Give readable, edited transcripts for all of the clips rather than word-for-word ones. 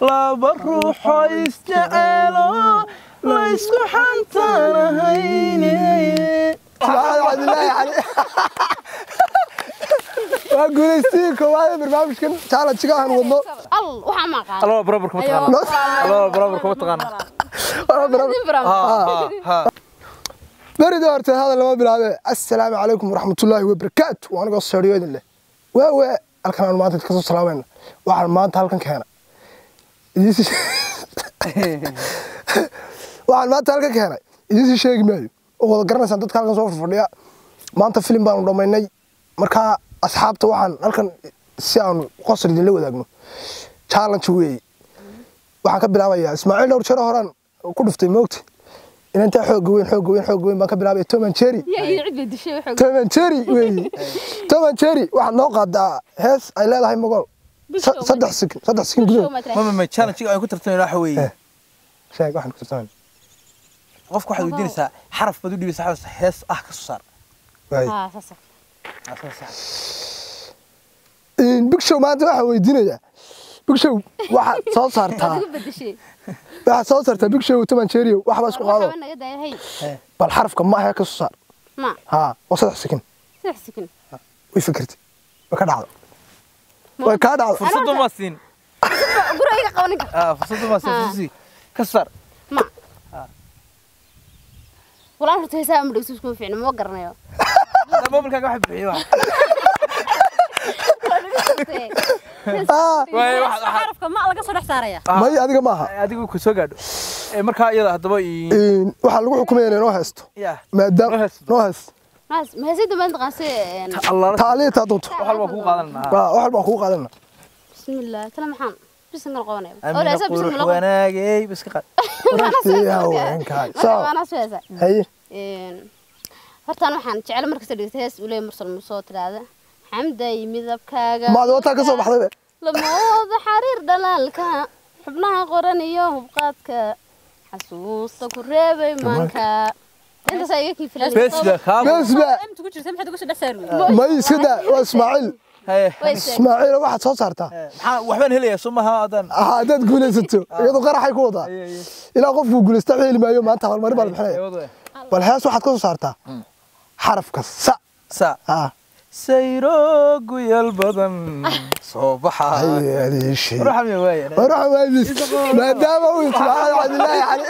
laba ruuxo isjecelo la isku xantaanahayne cabdillaahi cali waa guulaystiinka waaye barnaamijkan challenge-ga aan wadno waxaa maqaan الله برابر كم تقنا الله برابر كم تقنا بريد horta hada lama bilaabe assalaamu calaykum waraxmatullaahi wabarakaatu waan uga soo dhawaaday leh waa halkan aan maanta ka soo salaamayna waxaan maanta halkan keena waxaan maanta halkan keena idin sheegi maayo oo wada garanaysan dadka halkan soo fadhiya maanta film baan u dhameynay marka asxaabta waxaan halkan si aan qosol idin la wadaagno challenge weey waxaan ka bilaabayaa Ismaaciil dhowr jeer horaan ku dhuftay moogta inta xoog weyn baan ka bilaabay Tom and Jerry Tom and Jerry weey Tom and Jerry waxaan noo qaadaa hees ay leedahay magol 3 second gudahood ما challenge ay ku tartamay waxa weeye sheeg waxaan ku tartamay qofku waxa uu diinaysaa xaraf bad u dhibay hees ah ka soo saar in big show maanta waxa weydiinaya big show waxa soo saartaa waxa soo saartaa big show Tom and Jerry waxa isku qaado bal xarafka ma aha ka soo saar ma ha oo 3 second way fikirtay ka dhacdo way ka dhacdo fursad ma siin guriga qawaninka fursad ma siin ka saar ma والله أنت هسه أمر يسوس كون فينا ما قرنا يا. موبايلك واحد بيعه. واي واحد عارف كم ما على قصر حسارية. ما هي هذيك معها. هذيك كسر قادو. مركها يلا هذا بقى. واحد لقوا حكومة يعني نوهست. ما دام نوهست. ما هي زيد ما أنت قاسي. الله. تعالي تعطوت. واحد بخوق قادنا. واحد بخوق قادنا. بسم الله تلا محن. بس نقول قوانين. ولا بسم الله. وانا جاي بس كقال. يا وين كاي. أنا سويسة. هي. hortaan waxaan jecel markasta dhigtay hees uu leeyahay mursal soo tiraada xamday midabkaaga ma wada ka soo baxday lamooda xariir dhalaalka xubnaha qoran iyo hubqaadka xasuusta ku reebay maanka inta sayga kiifilay besba inta ku jirtay maxaad ugu soo dhaxsaar ma isida waa Ismaaciil waxaad soo saartaa maxaa waxbaan helaya sumaha adan guulaysato iyadoo qaraxay ku wada ilaa qofku guulaysta xeel maayo maanta hal mar bal bixinay bal hees waxaad ka soo saartaa xarafka sa sayro guyal badan soo baxay ruuxamay maadaama uu Ismaaciil Cabdillaahi cali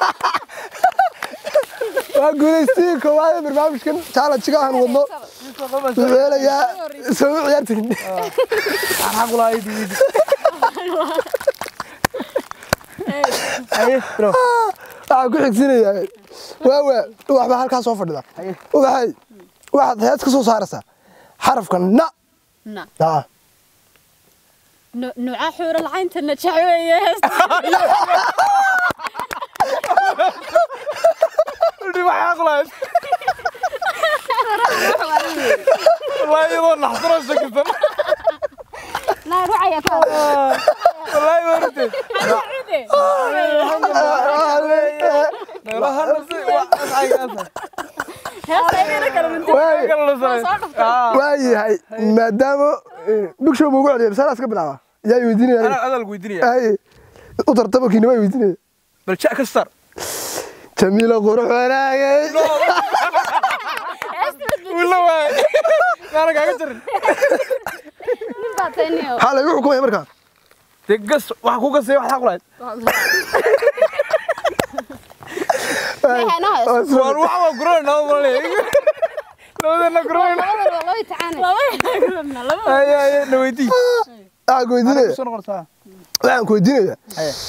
waa guulaystiinka waaye barnaamijkan challenge-ga aan wadno weelaya soo ciyaartiin aan xaqulahay diid ay bro ku xigsinaya waxba halkaas soo fadhida waxaad hees ka soo saaraysaa xarafka na نوع حور العين تنجحوية ودي ما حاقلاش والله يضل نحضر الشكل لا روعي يا كاظم والله ما ردت waayahay maadaama bugshow ugu celiyo salaas ka bilaaba yaa weydiinaya ana adal weydiinaya ay u tartabakiina way weydiinaya bal jaa ka sar jamiila qurux wanaagay wala way kana kaaga jirin nin baa tayniyo xalay wuxuu ku markaa degas waxa ku gasay wax xaqlayd war waxa gurana walay لودنا قرون والله تعاني اي نويدي ويدينيا waxaan ku weydiinaya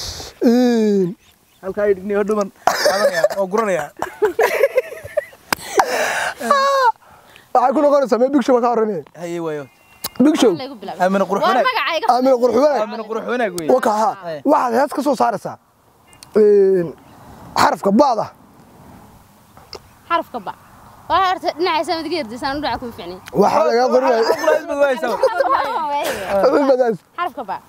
halka ay dhigni hodhuman qadanaya oo guranaya waxa ku noqonaysa ma big show ka horanay haye wayo big show amina quruxna amina quruxna weey waka waxaad hees ka soo saaraysaa xarafka baada xarafka ba وهرت نعيس ما تقدر تسان ودعكم فيني واحد يا قرية حرف كبا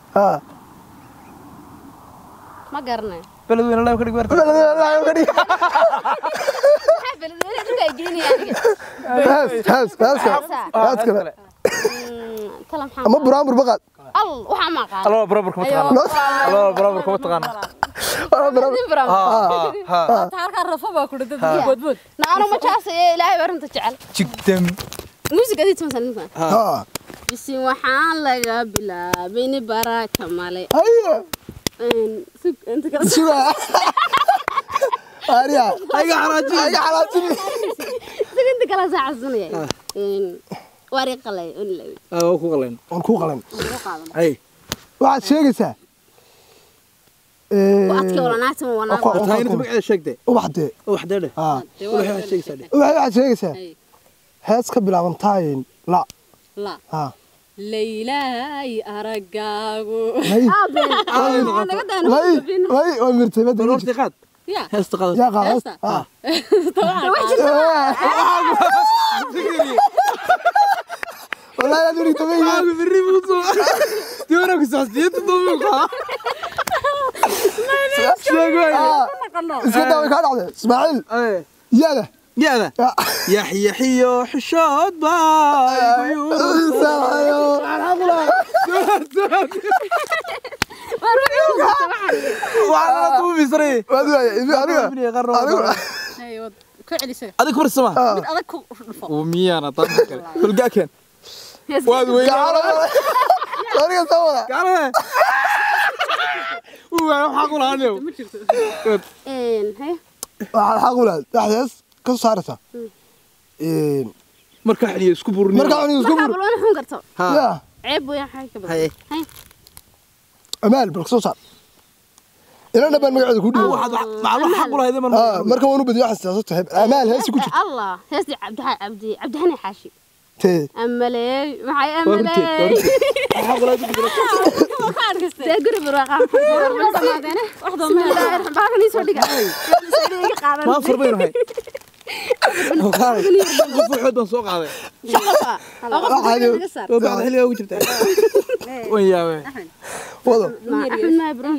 ما قرنا بلدوين الله يكرمك بلدوين الله يكرمك بلدوين انت جيني يعني هاس كده تلا محمد اما برامبر بقى waxaa ma aqaan الله برابر كم تقانا الله برابر كم تقانا halka rafaba ku dhadad boodbood naano ma jaasay ilaahay barinta jecel جدا muusikadii tumasan ها bisin waxaan laga bilaabay baraka male هيا inta kala شو هاريا هاي حراجي inta kala saacsanaya wari qalay unlay اه كو قلين ونكو قلن qaadan اي waxaad sheegaysaa waadka walanaata wana هاي انت بقى شيكتي ubaxdee وحده له ها وحده شيء سادي waxaad sheegaysaa hees ka bilaabantaayeen la la ha leylay aragaagu way way mirtay bad دور ارتقاد ya استقاد يا qaas ha والله يا دوري تبي معاك في الريموت دورك سوسيت دومك شو iska daaway ka dhacday ismaaciil اي yaada يا ذا يحيى حيو حشود باي وعلى طول مصري ayo ku celisay هذا كبر السماء mid adag ku dhufo وميانا طبعا تلقى كان واد وين قال هو حقول هذا ma jirto hay waxaan xaq u lahayd dhaxdees ka soo saaraysaa marka xiliyo isku burni marka aan isku marka balwana xun karto ya ceeb way xay ka badan هاي hay amaal bal soo saar ina dhaban magaceeda ku dhiibo واحد معلوم حقول هذا من marka waanu badiyo waxaan siyaasadda tahay amaal heesi ku jirto الله هسي عبد هاني حاشي tee أملي معي أملي حقول هذا تقرب الرقم واحدة من باقي نسوي دقة ما صار بينه هاي قف حد سوق هذا بعد حلوه وجبتها ويا wado أحمد ما يبرون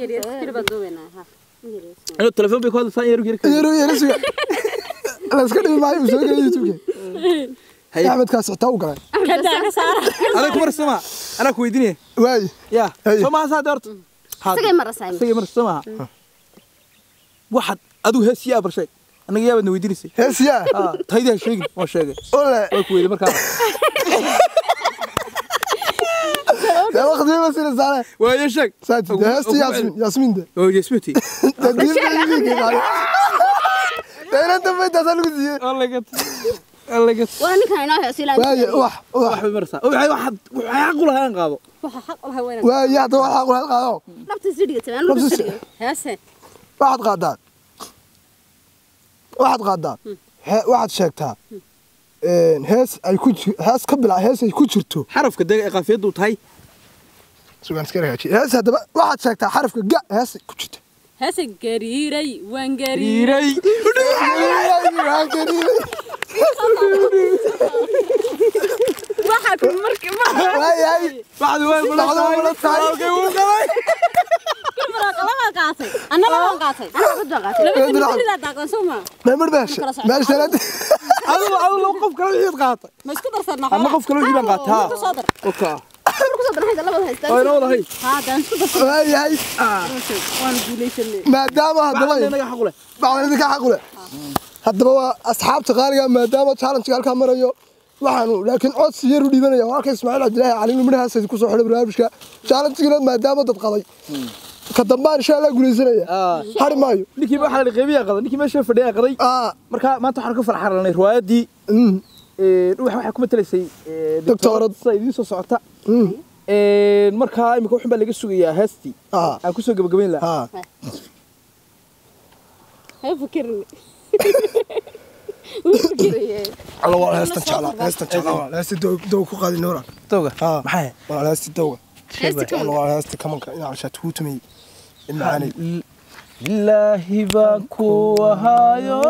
انا التليفون بيكون ثاني يروح yaro yaro suga la iska dhimi maayo soo galay youtube هاي axmed kaas xitaa u galay kada ka saara انا كبر السماء انا كويدني waay يا هاي. سما صادرت سجى مرة سايم سجى مر السماء واحد ادو هسيا برشي انا يا بدنا ويدينسي heesiyaa تهيدا شيء ما شيء ole كويدي مركا لا وقت ما سير ساره ويا شك ساتي heesti yasmin de هو جسمتي tadbiir ده انت فين تسالك الله قد الله قد وأنا كان ناوي أسئلة واي wax واحد مرسى واحد يعقل هان قابو waxa xaq u lahay weyn واي hada waxa qol qaado نبت سيدي تمام نبت سيدي heese waxaad qaadaan waxaad sheegtaa hees ay ku hees ka bilaa hees ay ku jirto حرف كده قافيته تهي sugan iska ragaaji hees hadaba waxaad sheegtaa xarafka ga hees ku jirto heese gariiray waan gariiray waxa ku markii ma بعد وين بلا mara qala qaatay annaba waan qaatay labada daaqan soma memar meesha هذا لو قف كلو يحيد قاطع ma isku darsadna انا قف كلو يحيد قاطع soo dar اوكي كسر هذا لبض هيستان وين والله هي haadan isku darsadna waayahay waan guulaysanay maadaama hadaba بعد انا حقوله bacdan idinka xaqule haddaba waa asxaabta qaaliga maadaama challenge halka marayo waxaanu laakiin cod si yar u dhibanaya halka Ismaaciil Cabdilaahi Cali midhaas ku soo xidhay barnaamijka challenge-gina maadaama dad qaday ka dambaan insha Allah guuleysanaya har maayo ninkii waxa la qeybiya qaday ninkii meesha fadhiya qaday marka maanta waxaan ka farxaranay riwaayadii waxa ku matalaysay doctorad sayidii soo socota marka imika waxan baa laga sugayaa heestii aan ku soo gabagabeyn lahaa هاي فكرني الله والله هسه دو ku qaadi noora tooga ها maxay والله هسه دوغا والله هسه كمان عشان توتمي المعاني ilaahi baan ku ahaayo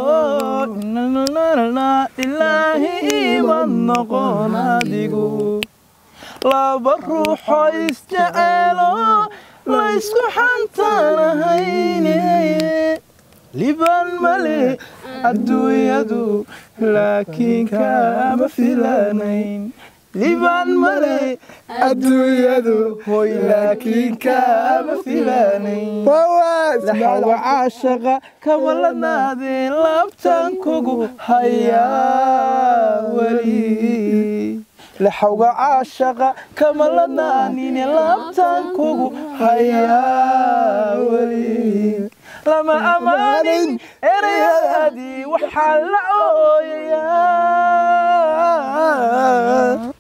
ilaahi iman noqon adigu laba ruuxoo isjeceelo laysku xantaanahayne liban male adduunyadu laakiin kama filanayn liibaan male adduunyadu hoy laakiin kaama filaanayn laxawga caashaqa kama lanaadeen laabtaan kugu hayaa weli laxawga caashaqa kama lanaanine laabtaan kugu hayaa weli lama amaanin erayadii waxaa la ooyayaa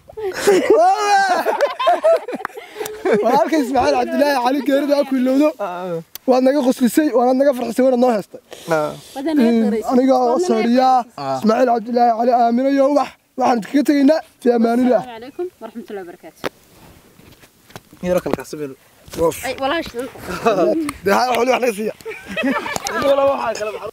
walaalka Ismaaciil Cabdilaahi Cali geerida ku ilowdo waad naga qoslisay waad naga farxisay waad noo heestay aniga sariya Ismaaciil Cabdilaahi Cali aamino iyo waxaan kaga tageynaa fi amaanillah عليكم ورحمة الله وبركاته يراك الكاسبين والله شنو ده حلو احنا فيها ولا واحد كلام